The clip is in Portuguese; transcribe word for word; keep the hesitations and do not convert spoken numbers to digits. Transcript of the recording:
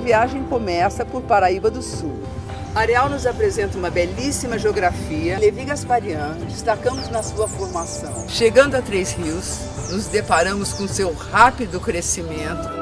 viagem começa por Paraíba do Sul. Areal nos apresenta uma belíssima geografia. Levi Gasparian, destacamos na sua formação. Chegando a Três Rios, nos deparamos com seu rápido crescimento.